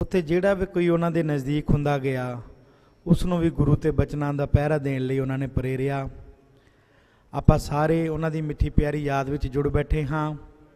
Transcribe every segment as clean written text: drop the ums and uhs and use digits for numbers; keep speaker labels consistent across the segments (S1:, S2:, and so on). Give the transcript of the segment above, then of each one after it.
S1: उत्थे जिहड़ा भी कोई उन्हां दे नज़दीक हुंदा गया उसनूं भी गुरु ते बचनां दा पहरा देण लई उन्हां ने प्रेरिया। आपां सारे उन्हां दी मिठी प्यारी याद विच जुड़ बैठे हाँ।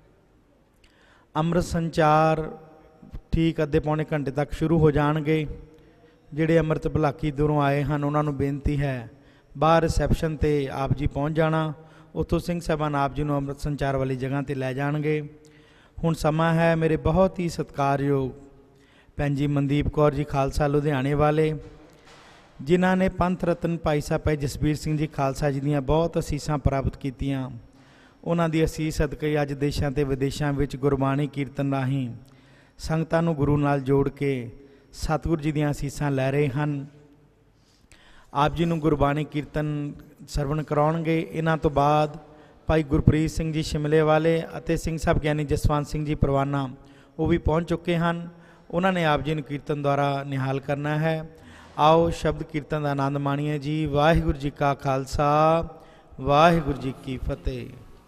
S1: अमृत संचार ठीक अद्धे पौने घंटे तक शुरू हो जाणगे। जिहड़े अमृत भलाकी दूरों आए हैं उन्होंने बेनती है बाहर रिसैप्शन ते आप जी पहुँच जाना। उत्थों सिंह साहबान आप जी नूं अमृत संचार वाली जगह ते लै जाणगे। हुण समा है मेरे बहुत ही सत्कारयोग भैन जी मनदीप कौर जी खालसा लुधियाने वाले, जिन्हां ने पंथ रतन भाई साहब भाई जसबीर सिंह जी खालसा जी दीआं बहुत असीसां प्राप्त कीतियां। उन्हां दी असीस सदके अज देशां ते विदेशां विच गुरबाणी कीर्तन राहीं संगतां नूं गुरु नाल जोड़ के सतगुर जी दीआं असीसां लै रहे हैं। आप जी नूं गुरबाणी कीर्तन सरवण कराउणगे। इन्हां तो बाद भाई गुरप्रीत सिंह जी शिमले वाले अते सिंह साहब ज्ञानी जसवंत सिंह जी परवाना वो भी पहुँच चुके हैं। उन्होंने आप जी नूं कीर्तन द्वारा निहाल करना है। आओ शब्द कीर्तन का आनंद माणीए जी। वाहिगुरू जी का खालसा वाहिगुरू जी की फतेह।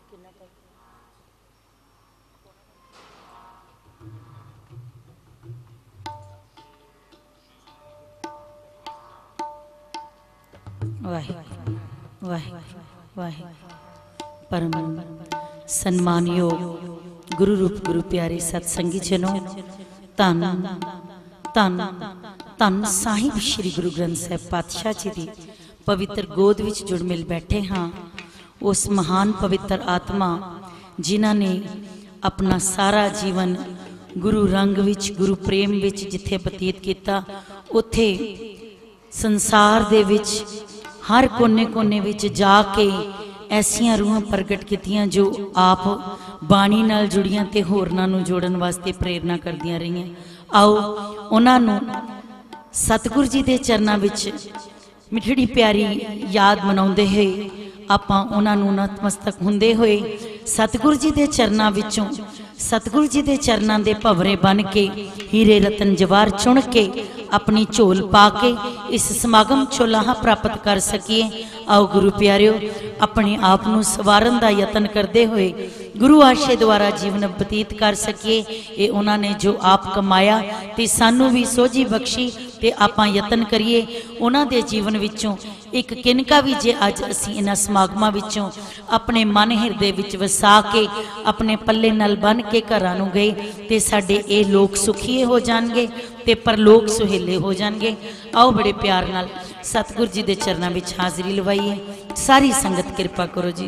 S2: परम सन्मानयोग गुरु रूप गुरु प्यारे सत्संगी जनों, धन धन धन साहिब श्री गुरु ग्रंथ साहिब पातशाह जी की पवित्र गोद विच जुड़ मिल बैठे हाँ। उस महान पवित्र आत्मा जिन्हां ने अपना सारा जीवन गुरु रंग विच गुरु प्रेम विच जिथे बतीत किया, उत्थे संसार दे विच हर कोने कोने विच जाके ऐसियां रूहां प्रगट कीतियां जो आप बाणी नाल जुड़ियां ते होरनां नूं जोड़न वास्ते प्रेरणा करदियां रहियां। आओ उन्हां नूं सतगुर जी दे चरनां विच मिठड़ी प्यारी याद मनाउंदे होए आपां उन्हां नूं नतमस्तक हुंदे होए सतगुर जी दे चरनां विचों सतगुर जी दे चरनां दे भवरे बन के हीरे रतन जवाहर चुन के अपनी झोल पा के इस समागम चो लाहा प्राप्त कर सकीए। आओ गुरु प्यारिओ अपने आप नूं सवारन दा यतन करते हुए गुरु आशे द्वारा जीवन बतीत कर सकीए। ये उन्होंने जो आप कमाया ते सानू भी सोझी बख्शी ते आपां यतन करिए उन्हां दे जीवन विचों एक किनका भी जे अज असीं इन्हां समागमां विचों अपने मन हिरदे विच वसा के अपने पल्ले नाल बन के घरां नूं गए ते साडे ये लोक सुखीए हो जाणगे ते परलोक सुहेले हो जाणगे। आओ बड़े प्यार नाल सतगुर जी दे चरनां विच हाज़री लवाइए। सारी संगत कृपा करो जी।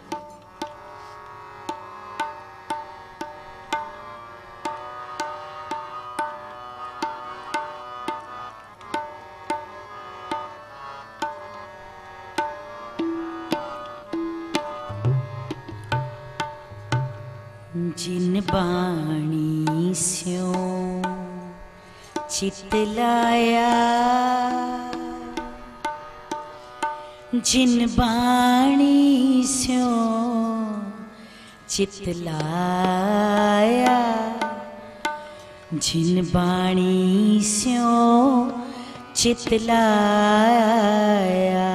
S2: जिन बाणी स्यों चित लाया, जिन बाणी स्यों चित लाया, जिन बाणी स्यों चित लाया,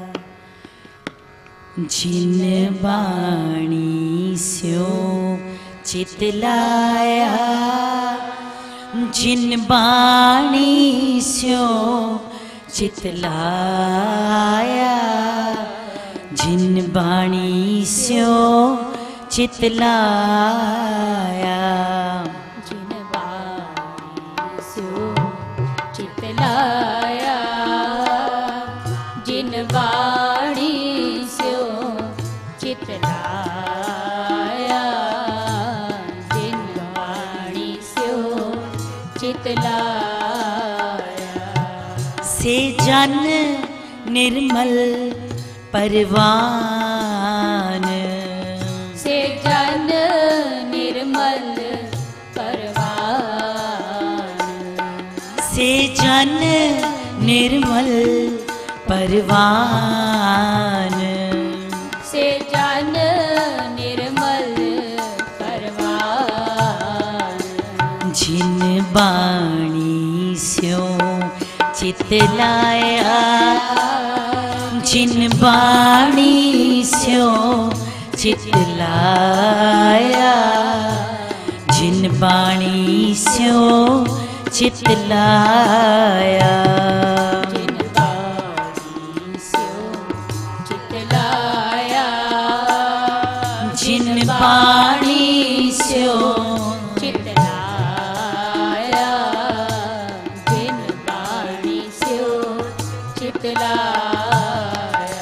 S2: जिन बाणी स्यों चित लाया, जिन बाणी स्यों चित लाया, जिन बाणी स्यों चित लाया,
S3: जिन बाणी स्यों चित लाया, जिन बाणी स्यों चित लाया, जिन बाणी स्यों चित लाया,
S2: से जन निर्मल परवान,
S3: से जन निर्मल परवान,
S2: से जन निर्मल परवान,
S3: से जन निर्मल परवान,
S2: जिन बाणी स्यों चित लाया, जिन बाणी स्यों चित लाया, जिन बाणी स्यों चित लाया।
S3: जिन बाणी स्यो चित लाया।
S2: जिन बाणी स्यो
S3: चित लाया। जिन बाणी स्यो चित लाया।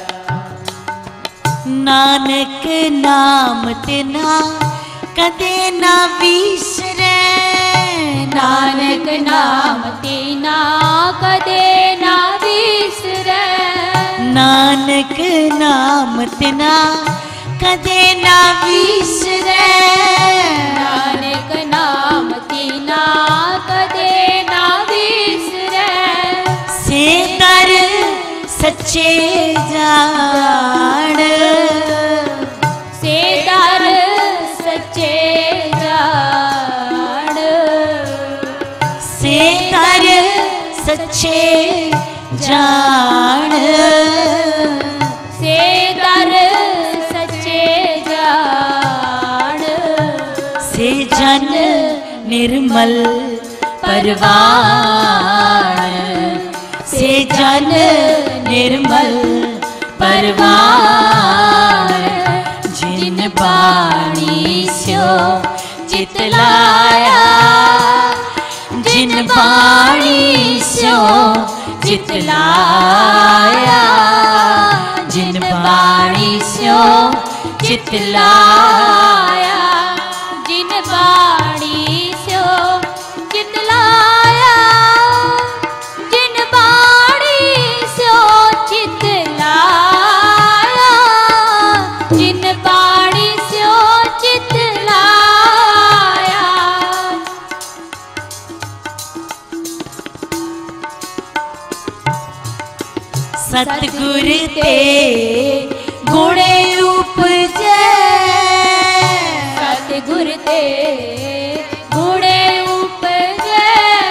S2: नानक नाम तिना कदे ना विसरै।
S3: नानक नाम तीना कदे ना विसरै।
S2: नानक नाम तिना कदे ना विसरै।
S3: नानक नाम तीना कदे ना विसरै।
S2: से दर सच्चे जान।
S3: से दर सच्चे जान।
S2: से दर सच्चे जान।
S3: से दर सच्चे जान।
S2: से जन निर्मल परवान। से जन निर्मल परवान। जिन बाणी स्यो चित लाया। जिन बाणी स्यो चित लाया। जिन बाणी स्यो चित लाया।
S3: जिन बाणी स्यो चित लाया। जिन बाणी स्यो चित लाया। जिन बाणी स्यो चित लाया।
S2: सतगुर ते गुणे उपजै।
S3: सतगुर ते गुणे उपजै।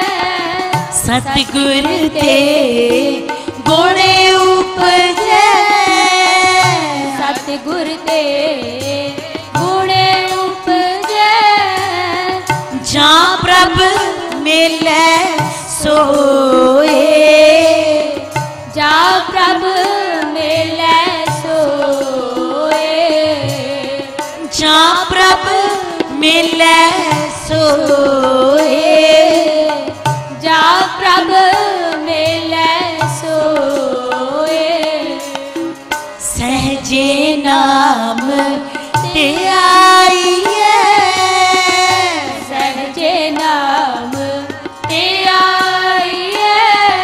S2: सतगुर ते गुणे उपजै।
S3: सतगुर ते गुणे उपजै।
S2: जा प्रभ मिलै सोए।
S3: जा प्रभ मिलै सोए।
S2: जा प्रभ मिलै सोए।
S3: जा प्रभ मिलै सोए।
S2: सहजे नाम ते आईए।
S3: सहजे नाम ते आईए।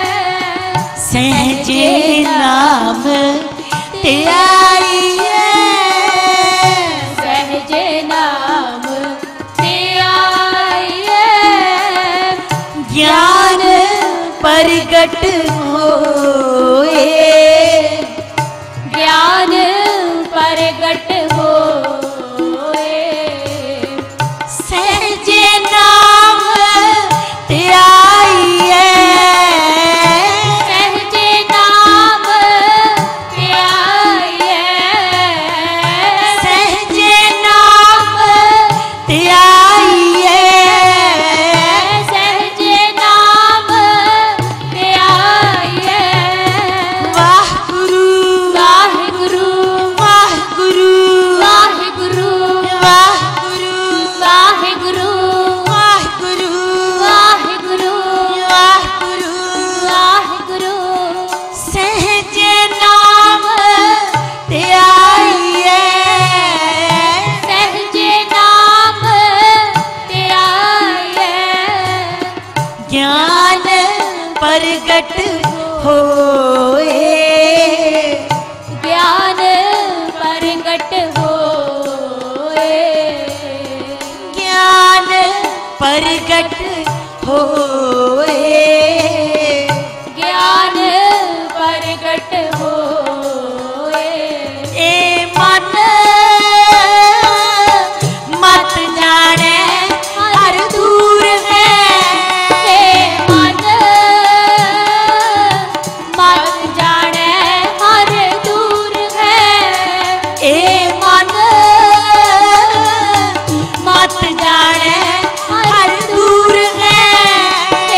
S2: सहजे नाम ते आईए।
S3: सहजे नाम ते आईए।
S2: ज्ञान प्रगट होए।
S3: ज्ञान प्रगट होए।
S2: सहजे नाम ते आईए।
S3: सहजे नाम ते आईए।
S2: सहजे नाम ते आईए।
S3: सहजे नाम ते आईए।
S2: वाहिगुरु
S3: वाहिगुरु
S2: वाहिगुरु
S3: वाहिगुरु
S2: वाहिगुरु
S3: वाहिगुरु
S2: वाहिगुरु
S3: वाहिगुरु
S2: वाहिगुरु
S3: वाहिगुरु।
S2: सहजे नाम ते आईए।
S3: सहजे नाम ते आईए।
S2: ज्ञान प्रगट होए।
S3: ज्ञान प्रगट होए।
S2: ज्ञान प्रगट होए।
S3: ज्ञान प्रगट होए।
S2: ए मन मत जाने हर दूर है।
S3: ए मन मत जाने हर दूर है।
S2: ए मन मत जाने हर दूर है।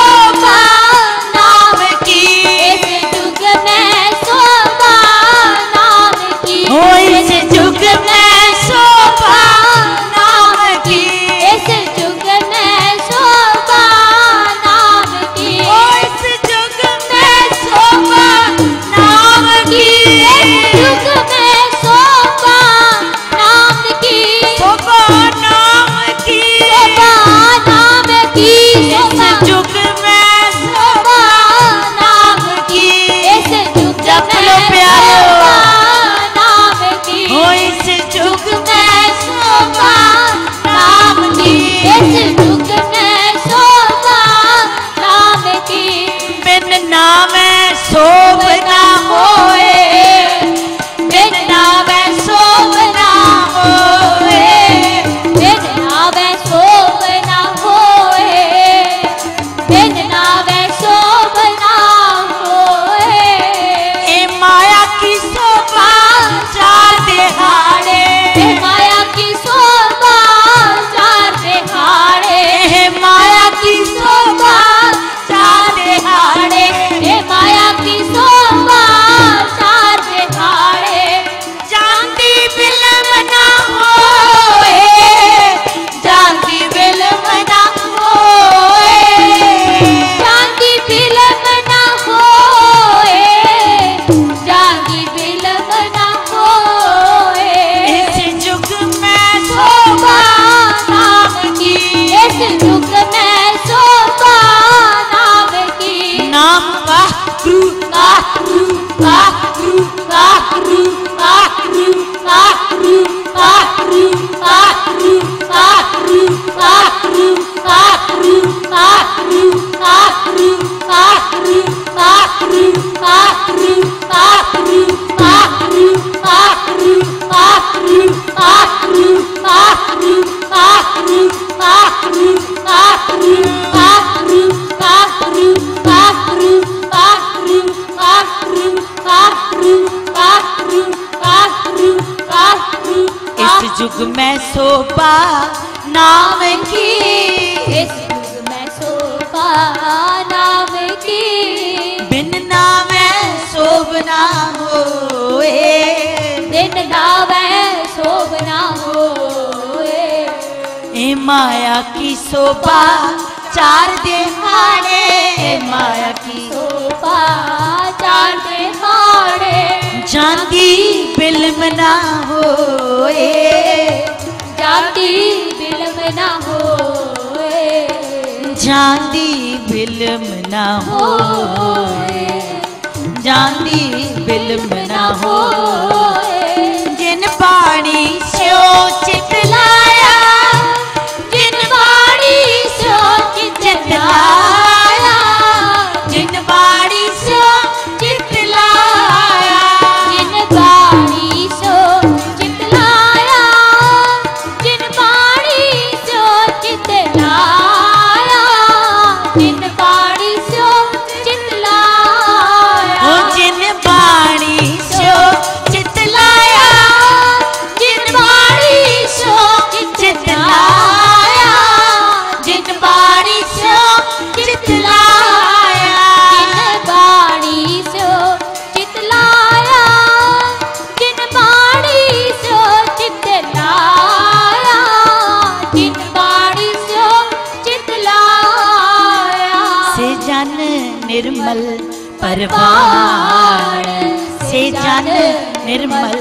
S2: जुग में शोभा नाम की,
S3: इस युग में शोभा नाम की,
S2: बिन नामे शोभना होए,
S3: बिन नामे शोभना होए।
S2: ए माया की शोभा चार दिहाड़े, ए माया की
S3: शोभा चार दिहाड़े,
S2: जाती बिल्म ना होए,
S3: जाती बिल्म ना होए,
S2: जाती बिल्म ना होए, जाती बिल्म ना होए। जिन पानी स्यो चित लाया,
S3: जिन बाड़ी सो चित लाया,
S2: जिन बाड़ी स्यो चित लाया,
S3: जिन बाड़ी सो चित लाया, जिन बाड़ी सो चित लाया, जिन बाड़ी सो चित लाया,
S2: ओ जिन बाड़ी स्यो चित लाया,
S3: जिन बाड़ी सो
S2: चित लाया, जिन बाड़ी स्यो चित लाया,
S3: जिन बाड़ी सो चित लाया, जिन बाड़ी सो चित लाया, जिन बाड़ी सो चित लाया।
S2: से जन निर्मल परवान, से जन निर्मल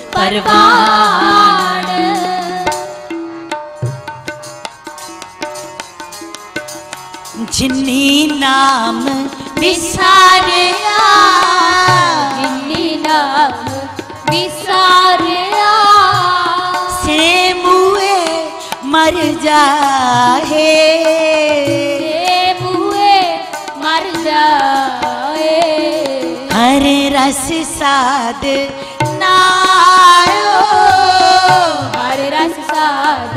S2: परवान, जिन्नी नाम विसारिया,
S3: जिन्नी नाम विसारिया,
S2: से मुए मर जाहे,
S3: से मुए मर जाए।
S2: हर रस साध नायो,
S3: हर रस साध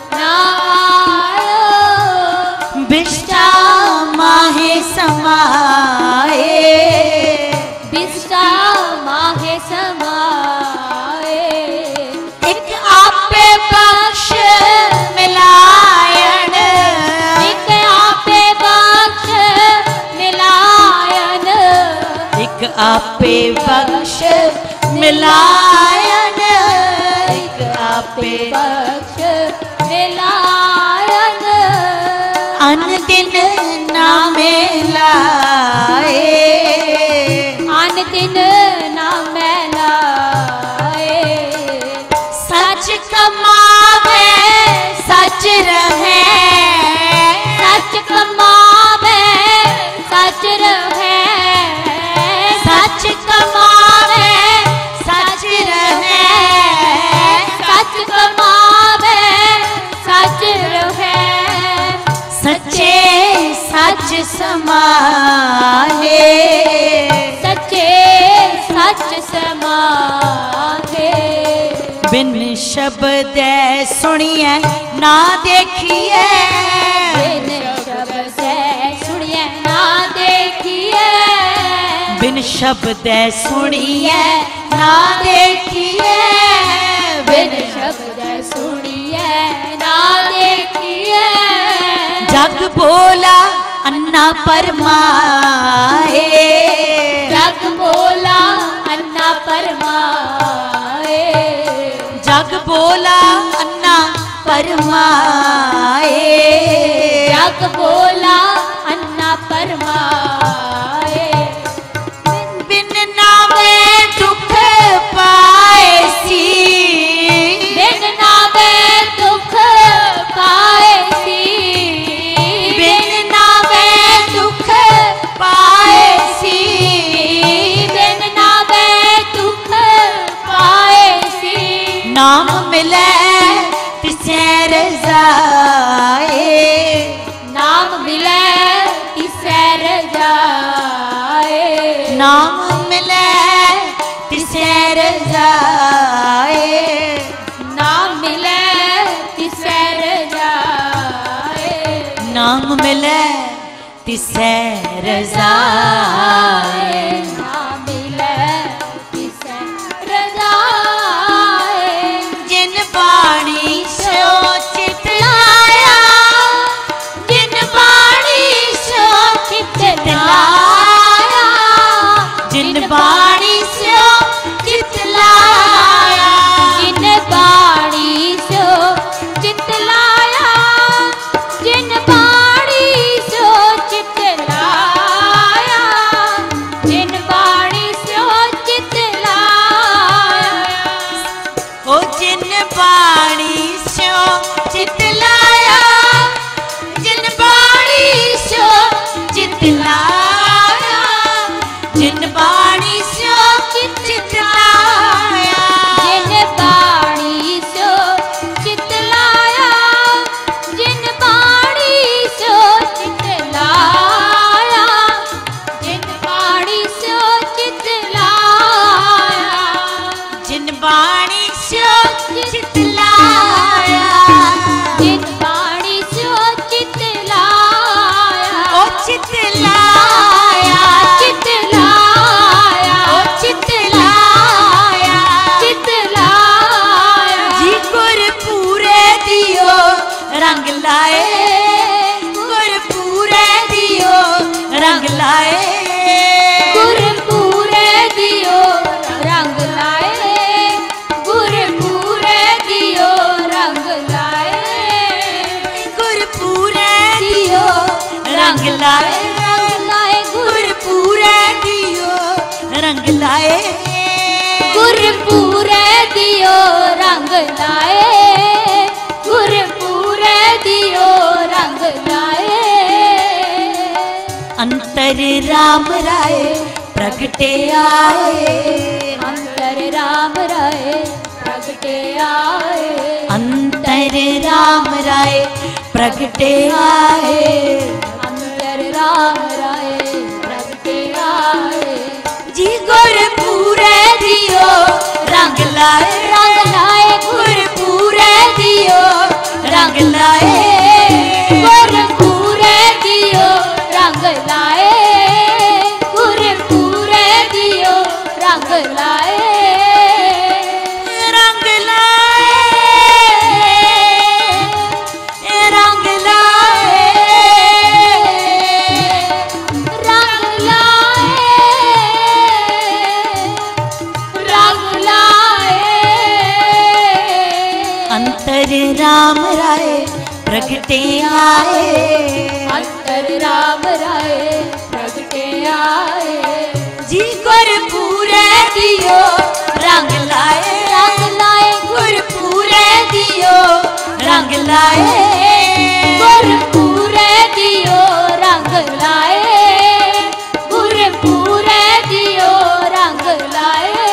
S3: नायो,
S2: बिष्टा माहे समाए,
S3: बिष्टा माहे समाए।
S2: एक आपे बख्श मिलायन,
S3: एक आपे बख्श मिलायन,
S2: एक आपे बख्श मिलायन, एक आपे
S3: बख्श मिलायन।
S2: अन दिन नामे लाए,
S3: अन दिन नाम लाए।
S2: सच कमावे सच रहे,
S3: सच कमावे सच रहे,
S2: सच कमावे सच रहे,
S3: सच कमावे सच रहे।
S2: सच्चे सच समाहे,
S3: सच्चे सच समागे।
S2: बिन शब्द सुनिए ना देखिए,
S3: बिन शब्द सुनिए ना देखिए,
S2: बिन शब्द सुनिए ना देखिए,
S3: बिन शब्द सुनिए ना देखिए।
S2: जग बोला अन्ना परमाए,
S3: जग बोला अन्ना परमाए,
S2: जग बोला अन्ना परमाए,
S3: जग बोला अन्ना परमाए।
S2: बिन नामे दुख पाए सी,
S3: बिन नामे दुख पाए सी,
S2: बिन नामे दुख पाए सी,
S3: बिन नामे दुख पाए सी।
S2: नाम मिले तिसे रजाए,
S3: नाम मिले तिसे रजाए,
S2: नाम मिले तिसे रजाए,
S3: नाम मिले तिसे रजाए,
S2: नाम मिले तिसे रजाए।
S3: नाम मिले तिसे रजाए।
S2: जिन बाण लाए गुरपूरे दियो रंग लाए
S3: गुरपूरे दियो रंग लाए गुरपूरे दियो रंग लाए
S2: अंतर राम राय प्रगटे आए
S3: अंतर राम राय प्रगटे आए
S2: अंतर राम राय प्रगटे आए
S3: अंतर राम राय प्रगटे आए
S2: जी गुरपूरे दियो रंग लाए
S3: गुरपूरे दियो
S2: रंग लाए
S3: गुरपूरे दियो रंग लाए गुरपूरे दियो रंग लाए
S2: रंग लाए रंग लाए
S3: रंग लाए रंग लाए
S2: अंतर राम राय प्रगटे आए
S3: अंतर राम राय प्रगटे आए
S2: जी गुरपूरे दियो रंग लाए गुरपूरे दियो रंग लाए
S3: गुरपूरे दियो रंग लाए गुरपूरे दियो रंग लाए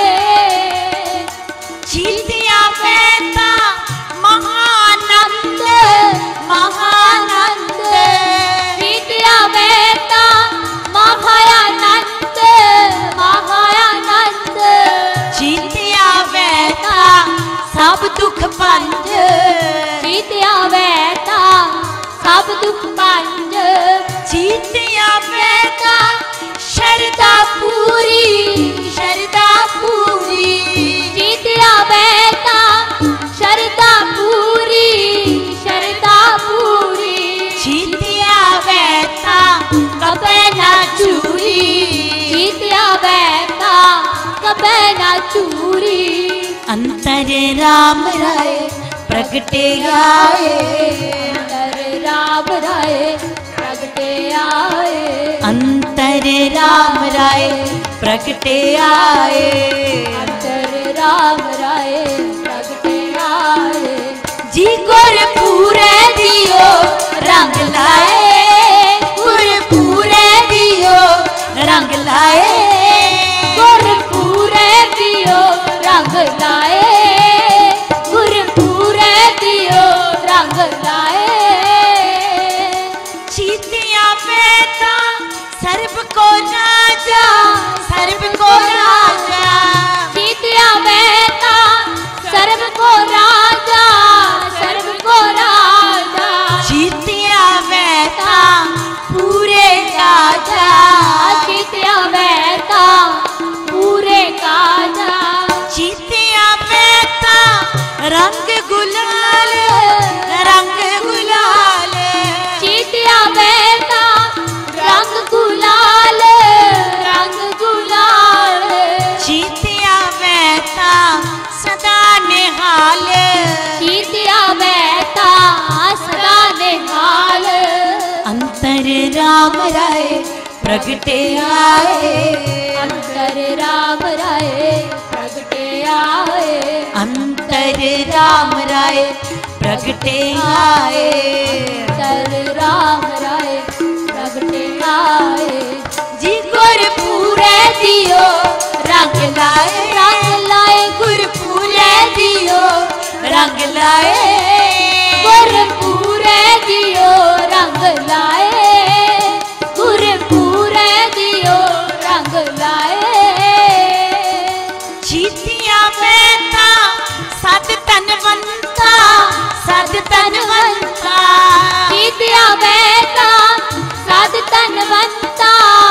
S2: जीतिया बेटा महानंद महानंद
S3: विद्या बेटा महायानंद महायानंद
S2: जीतिया बेटा सब दुख पंज
S3: विद्या बेटा सब दुख पंज
S2: जीतिया बेटा शरदा पूरी
S3: विद्या बेटा शरदा पूरी
S2: जीतिया बेटा कबे ना चूरी
S3: विद्या बेटा कबे ना चूरी
S2: अंतर राम राय प्रगटे आए
S3: अंतर राम राय प्रगटे आए
S2: अंतर राम राय प्रगटे आए
S3: अंतर राम राय प्रगटे आए
S2: जी गुरपूरे दियो रंग लाए गुरपूरे दियो रंग लाए
S3: गुरपूरे दियो रंग लाए गुरपूरे दियो रंग लाए
S2: जीतिया बेटा सर्ब को राजा
S3: जीतिया बेटा सर्व को राजा
S2: जीतिया बेटा पूरे राजा
S3: जीतिया बेटा पूरे काजा
S2: जीतिया बेटा रंग गुलाल
S3: जीतिया बेटा रंग गुलाल
S2: जीतिया बेटा सदा निहाल
S3: जीतिया बेटा सदा निहाल
S2: अंतर राम राय प्रगटे आए
S3: अंतर राम राय प्रगटे आए
S2: अंतर राम राय प्रगटे आए
S3: अंतर राम राय प्रगटे आए
S2: जी गुरपूरे दियो रंग लाए गुरपूरे दियो रंग लाए
S3: गुरपूरे दियो रंग लाए गुरपूरे दियो रंग लाए
S2: जीतिया बेटा सद तनवंता
S3: जीतिया बेटा सद तनवंता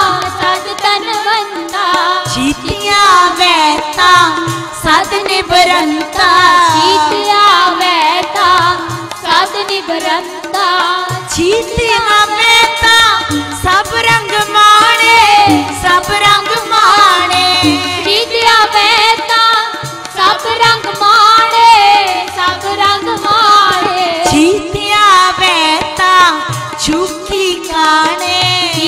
S2: जीतिया बेटा सद निबरंता
S3: जीतिया बेटा सद निबरंता
S2: जीतिया बेटा सब रंग माणे
S3: जीतिया बेटा सब रंग माणे
S2: जीतिया बेटा झूठी काने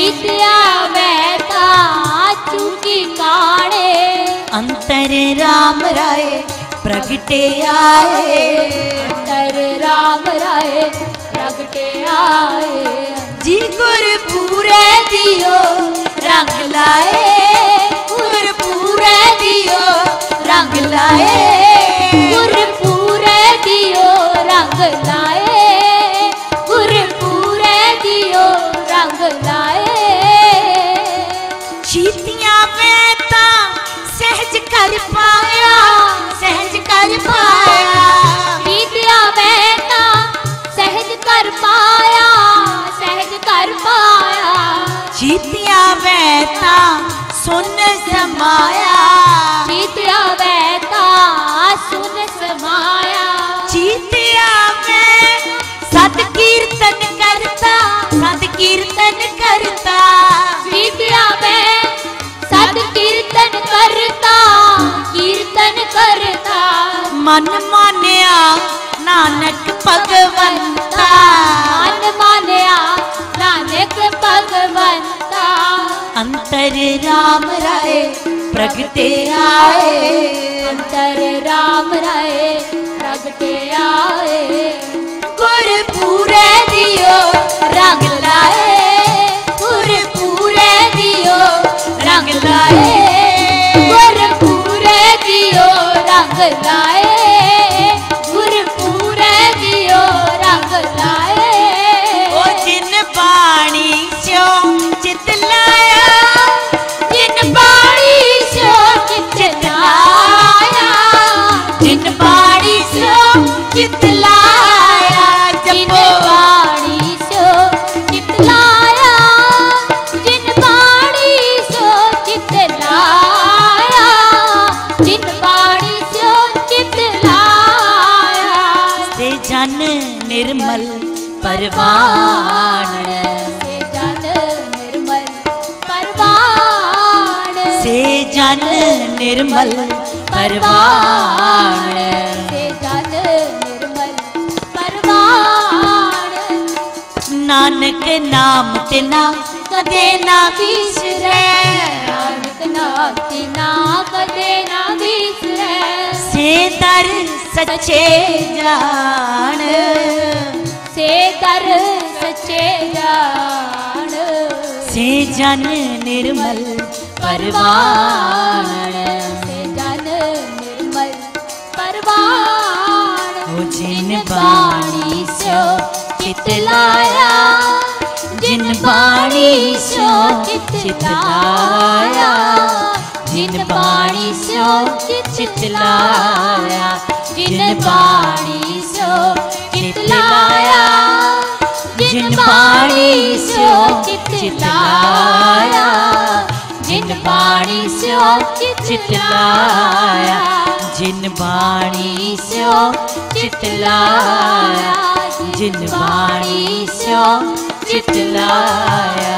S2: अंतर राम राय प्रगटे आए,
S3: अंतर राम राय प्रगटे आए।
S2: जी गुरपुरे दियो रंग लाए, गुरपुरे दियो रंग लाए,
S3: गुरपुरे दियो रंग लाए, गुरपुरे दियो रंग लाए।
S2: शीतियां मैं ता सहज कर पाया, सहज कर पाया,
S3: शीतियां मैं ता सहज कर पाया, सहज कर पाया।
S2: शीतियां मैं ता सुन समाया,
S3: शीतियां मैं ता सुन समाया।
S2: शीतिया मैं सत कीर्तन करता, सत कीर्तन करता,
S3: शीतियां मैं सद कीर्तन करता, कीर्तन करता।
S2: मन मानिया नानक भगवंता,
S3: मन मानिया नानक भगवंता।
S2: अंतर राम राय प्रगटे आए,
S3: अंतर राम राय प्रगटे आए।
S2: गुरपुरे दियो रंग लाए, गुरपुरे दियो रंग लाए,
S3: गुरपुरे दियो रंग लाए, गुरपुरे दियो रंग लाए।
S2: ओ जिन बाणी स्यो चित लाया, जिन बाणी स्यो चित लाया, जिन बाणी स्यो चित लाया।
S3: जिन
S2: जपो
S3: बाणी सो चित लाया, जिन बाणी सो चित लाया, जिन बाणी सो चित लाया।
S2: से जन निर्मल परवान,
S3: से जन निर्मल परवान,
S2: से जन निर्मल परवान,
S3: से जन निर्मल परवान।
S2: नानक नाम तिना कदे ना बिसरै,
S3: नानक नाम तिना कदे ना बिसरै।
S2: से दर सच्चे जान,
S3: से दर सच्चे जान,
S2: से जन निर्मल परवान,
S3: से जन निर्मल परवान।
S2: ओ जिन बाणी सो चित लाया, जिन बाणी सो चित लाया, जिन बाणी सो चित लाया, जिन बाणी सो चित लाया, जिन बाणी सो चित लाया, जिन बाणी सो चित लाया, जिन बाणी सो चित लाया, जिन बाणी सो चित लाया।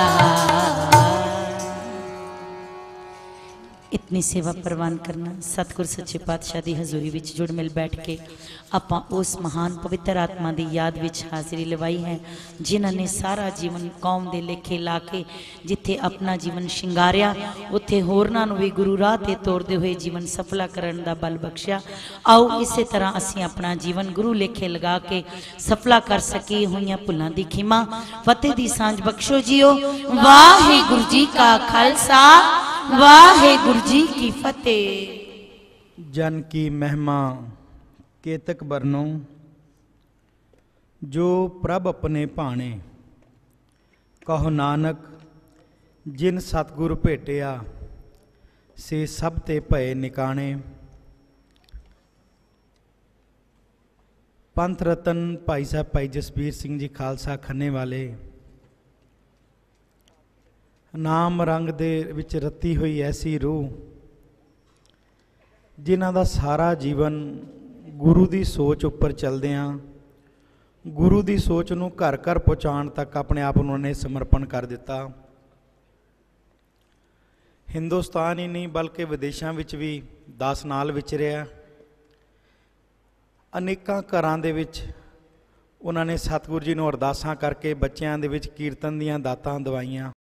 S2: इतनी सेवा प्रवान करना सतगुर सच्चे पातशाह की हजूरी विच जुड़ मिल बैठ के आपां उस महान पवित्र आत्मा की याद विच हाजिरी लवाई है जिन्हां ने सारा जीवन कौम के लेखे ला के जिथे अपना जीवन शिंगारिया उत्थे होरनां नूं भी गुरु राह ते तोरदे हुए जीवन सफला करन दा बल बख्शिया। आओ इसे तरह असीं अपना जीवन गुरु लेखे लगा के सफला कर सकी होईयां भुलां दी खिमा फतेह दी सांझ बख्शो जियो। वाहिगुरू जी का खालसा वाहिगुरू जी की फतेह।
S1: जन की महिमा केतक बरनो जो प्रभ अपने भाणे, कहो नानक जिन सतगुर भेटिया से सब ते भय निकाणे। पंथ रतन भाई साहब भाई जसबीर सिंह जी खालसा खन्ने वाले नाम रंग दे विच रत्ती हुई ऐसी रूह जिन्हां दा सारा जीवन गुरु दी सोच उपर चलदियां गुरु दी सोच नूं घर घर पहुँचाउण तक अपने आप उन्होंने समर्पण कर दिता। हिंदुस्तान ही नहीं बल्कि विदेशों विच भी 10 नाल विचरिया। अनेकां घरां दे विच उन्होंने सतगुरु जी नूं अरदासां करके बच्चों दे विच कीर्तन दीयां दातां दवाइयां।